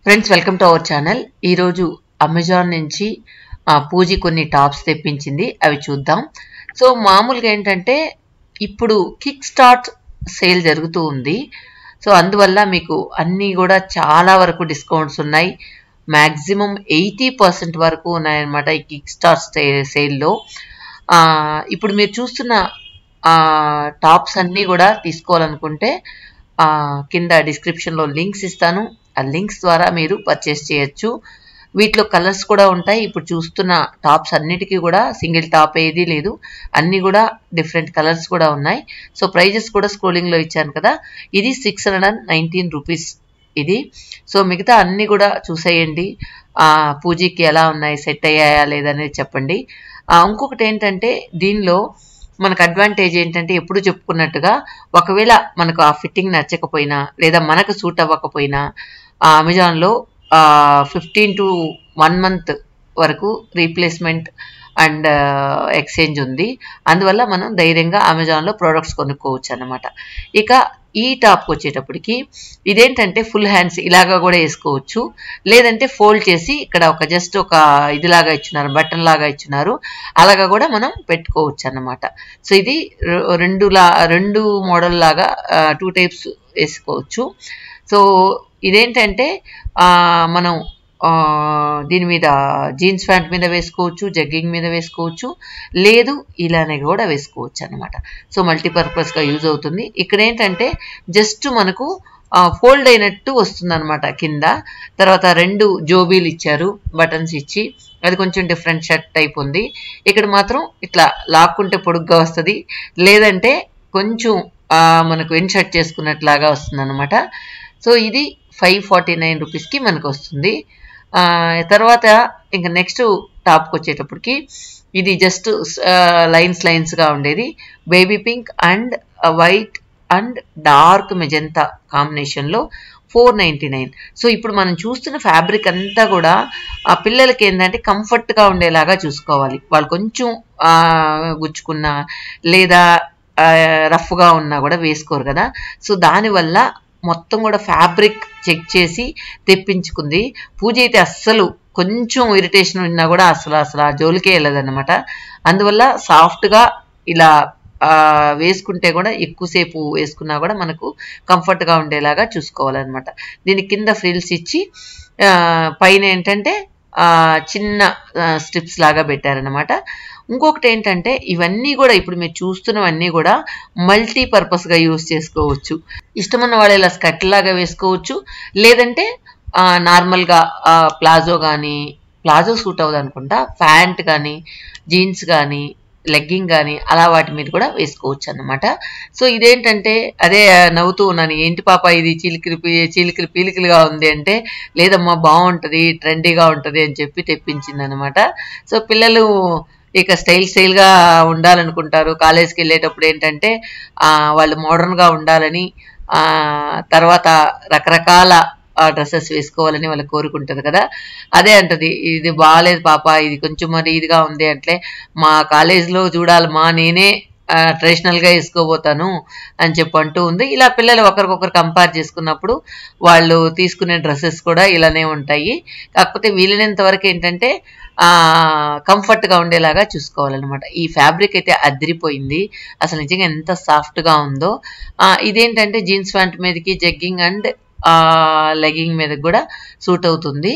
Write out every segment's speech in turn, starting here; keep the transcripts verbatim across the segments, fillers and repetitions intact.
Friends welcome to our channel. ఈరోజు Amazon నుంచి పూజి కొన్ని టాప్స్ తెప్పించింది, అవి చూద్దాం. సో మామూలుగా ఏంటంటే ఇప్పుడు కిక్ స్టార్ట్ సేల్ జరుగుతూ ఉంది. సో అందువల్ల మీకు అన్నీ కూడా చాలా వరకు డిస్కౌంట్స్ ఉన్నాయి. మ్యాక్సిమం ఎయిటీ పర్సెంట్ వరకు ఉన్నాయన్నమాట ఈ కిక్ స్టార్ట్ సేల్లో. ఇప్పుడు మీరు చూస్తున్న టాప్స్ అన్నీ కూడా తీసుకోవాలనుకుంటే కింద డిస్క్రిప్షన్లో లింక్స్ ఇస్తాను. ఆ లింక్స్ ద్వారా మీరు పర్చేస్ చేయొచ్చు. వీటిలో కలర్స్ కూడా ఉంటాయి. ఇప్పుడు చూస్తున్న టాప్స్ అన్నిటికీ కూడా సింగిల్ టాప్ ఏది లేదు, అన్నీ కూడా డిఫరెంట్ కలర్స్ కూడా ఉన్నాయి. సో ప్రైజెస్ కూడా స్క్రోలింగ్లో ఇచ్చాను కదా. ఇది six hundred and nineteen rupees ఇది. సో మిగతా అన్నీ కూడా చూసేయండి. పూజకి ఎలా ఉన్నాయి, సెట్ అయ్యాయా లేదనేది చెప్పండి. ఇంకొకటి ఏంటంటే దీనిలో మనకు అడ్వాంటేజ్ ఏంటంటే ఎప్పుడు చెప్పుకున్నట్టుగా ఒకవేళ మనకు ఆ ఫిట్టింగ్ నచ్చకపోయినా లేదా మనకు సూట్ అవ్వకపోయినా అమెజాన్లో ఫిఫ్టీన్ టు వన్ మంత్ వరకు రీప్లేస్మెంట్ అండ్ ఎక్స్చేంజ్ ఉంది. అందువల్ల మనం ధైర్యంగా అమెజాన్లో ప్రోడక్ట్స్ కొనుక్కోవచ్చు అన్నమాట. ఇక ఈ టాప్కి వచ్చేటప్పటికి ఇదేంటంటే ఫుల్ హ్యాండ్స్ ఇలాగా కూడా వేసుకోవచ్చు, లేదంటే ఫోల్డ్ చేసి ఇక్కడ ఒక జస్ట్ ఒక ఇదిలాగా ఇచ్చున్నారు, బటన్ లాగా ఇచ్చున్నారు, అలాగా కూడా మనం పెట్టుకోవచ్చు అన్నమాట. సో ఇది రెండు లా రెండు మోడల్ లాగా టూ టైప్స్ వేసుకోవచ్చు. సో ఇదేంటంటే మనం దీని మీద జీన్స్ ప్యాంట్ మీద వేసుకోవచ్చు, జగ్గింగ్ మీద వేసుకోవచ్చు, లేదు ఇలానే కూడా వేసుకోవచ్చు అనమాట. సో మల్టీపర్పస్గా యూజ్ అవుతుంది. ఇక్కడ ఏంటంటే జస్ట్ మనకు ఫోల్డ్ అయినట్టు వస్తుంది అనమాట కింద. తర్వాత రెండు జోబీలు ఇచ్చారు బటన్స్ ఇచ్చి, అది కొంచెం డిఫరెంట్ షర్ట్ టైప్ ఉంది. ఇక్కడ మాత్రం ఇట్లా లాక్కుంటే పొడుగ్గా వస్తుంది, లేదంటే కొంచెం మనకు ఇన్ షర్ట్ చేసుకున్నట్లాగా వస్తుంది అనమాట. సో ఇది ఫైవ్ ఫార్టీ నైన్ రూపీస్కి మనకు వస్తుంది. తర్వాత ఇంకా నెక్స్ట్ టాప్కి వచ్చేటప్పటికి ఇది జస్ట్ లైన్స్ లైన్స్గా ఉండేది, baby pink and white and dark magenta కాంబినేషన్లో ఫోర్ నైంటీ నైన్. సో ఇప్పుడు మనం చూస్తున్న ఫ్యాబ్రిక్ అంతా కూడా ఆ పిల్లలకి ఏంటంటే కంఫర్ట్గా ఉండేలాగా చూసుకోవాలి. వాళ్ళు కొంచెం గుచ్చుకున్నా లేదా రఫ్గా ఉన్నా కూడా వేసుకోరు కదా. సో దానివల్ల మొత్తం కూడా ఫ్యాబ్రిక్ చెక్ చేసి తెప్పించుకుంది. పూజ అయితే అస్సలు కొంచెం ఇరిటేషన్ ఉన్నా కూడా అసలు అసలు ఆ జోలికే వెళ్ళదన్నమాట. అందువల్ల సాఫ్ట్గా ఇలా వేసుకుంటే కూడా ఎక్కువసేపు వేసుకున్నా కూడా మనకు కంఫర్ట్గా ఉండేలాగా చూసుకోవాలన్నమాట. దీని కింద ఫ్రిల్స్ ఇచ్చి పైన ఏంటంటే చిన్న స్ట్రిప్స్ లాగా పెట్టారనమాట. ఇంకొకటి ఏంటంటే ఇవన్నీ కూడా ఇప్పుడు మీరు చూస్తున్నవన్నీ కూడా మల్టీపర్పస్గా యూజ్ చేసుకోవచ్చు. ఇష్టమున్న వాళ్ళు ఇలా స్కర్ట్ లాగా వేసుకోవచ్చు, లేదంటే నార్మల్గా ప్లాజో కానీ, ప్లాజో సూట్ అవ్వదు అనుకుంటా, ప్యాంట్ కానీ, జీన్స్ కానీ, లెగ్గింగ్ కానీ అలా వాటి మీద కూడా వేసుకోవచ్చు అన్నమాట. సో ఇదేంటంటే అదే నవ్వుతూ ఉన్నాను, ఏంటి పాప ఇది చీలికిరి చీలికిరి పీలికలుగా ఉంది అంటే, లేదమ్మా బాగుంటుంది, ట్రెండీగా ఉంటుంది అని చెప్పి తెప్పించింది అనమాట. సో పిల్లలు ఇక స్టైల్ స్టైల్గా ఉండాలనుకుంటారు. కాలేజ్కి వెళ్ళేటప్పుడు ఏంటంటే వాళ్ళు మోడర్న్గా ఉండాలని, తర్వాత రకరకాల డ్రెస్సెస్ వేసుకోవాలని వాళ్ళకి కోరుకుంటుంది కదా. అదే అంటది, ఇది బాగాలేదు పాప, ఇది కొంచెం మరి ఇదిగా ఉంది అంటే, మా కాలేజ్లో చూడాలమ్మా నేనే ట్రెడిషనల్గా వేసుకోబోతాను అని చెప్పి అంటూ ఉంది. ఇలా పిల్లలు ఒకరికొకరు కంపేర్ చేసుకున్నప్పుడు వాళ్ళు తీసుకునే డ్రెస్సెస్ కూడా ఇలానే ఉంటాయి. కాకపోతే వీలైనంత వరకు ఏంటంటే కంఫర్ట్గా ఉండేలాగా చూసుకోవాలన్నమాట. ఈ ఫ్యాబ్రిక్ అయితే అదిరిపోయింది, అసలు నిజంగా ఎంత సాఫ్ట్గా ఉందో. ఇదేంటంటే జీన్స్ ప్యాంట్ మీదకి, జగ్గింగ్ అండ్ లెగ్గింగ్ మీద కూడా సూట్ అవుతుంది.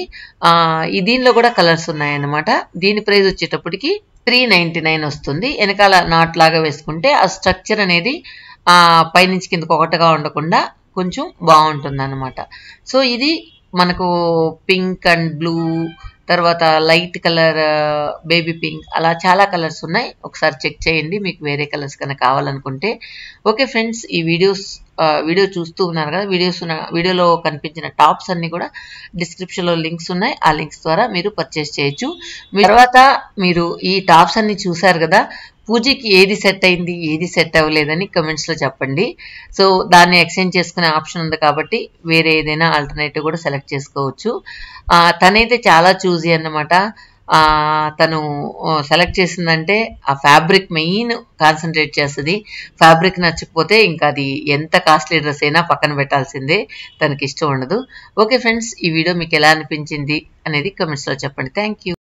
ఈ దీనిలో కూడా కలర్స్ ఉన్నాయన్నమాట. దీని ప్రైస్ వచ్చేటప్పటికి త్రీ నైంటీ నైన్ వస్తుంది. వెనకాల నాట్ లాగా వేసుకుంటే ఆ స్ట్రక్చర్ అనేది పైనుంచి కిందకు ఒకటిగా ఉండకుండా కొంచెం బాగుంటుంది అన్నమాట. సో ఇది మనకు పింక్ అండ్ బ్లూ, తర్వాత లైట్ కలర్, బేబీ పింక్, అలా చాలా కలర్స్ ఉన్నాయి. ఒకసారి చెక్ చేయండి మీకు వేరే కలర్స్ కన్నా కావాలనుకుంటే. ఓకే ఫ్రెండ్స్, ఈ వీడియోస్ వీడియో చూస్తూ ఉన్నారు కదా, వీడియోస్ వీడియోలో కనిపించిన టాప్స్ అన్నీ కూడా డిస్క్రిప్షన్లో లింక్స్ ఉన్నాయి. ఆ లింక్స్ ద్వారా మీరు పర్చేస్ చేయొచ్చు. తర్వాత మీరు ఈ టాప్స్ అన్ని చూసారు కదా, పూజకి ఏది సెట్ అయింది, ఏది సెట్ అవ్వలేదని కమెంట్స్లో చెప్పండి. సో దాన్ని ఎక్స్చేంజ్ చేసుకునే ఆప్షన్ ఉంది కాబట్టి వేరే ఏదైనా ఆల్టర్నేటివ్ కూడా సెలెక్ట్ చేసుకోవచ్చు. తనైతే చాలా చూజీ అన్నమాట. తను సెలెక్ట్ చేసిందంటే ఆ ఫ్యాబ్రిక్ మెయిన్ కాన్సన్ట్రేట్ చేస్తుంది. ఫ్యాబ్రిక్ నచ్చకపోతే ఇంకా అది ఎంత కాస్ట్లీ డ్రెస్ అయినా పక్కన పెట్టాల్సిందే, తనకి ఇష్టం ఉండదు. ఓకే ఫ్రెండ్స్, ఈ వీడియో మీకు ఎలా అనిపించింది అనేది కామెంట్స్లో చెప్పండి. Thank you.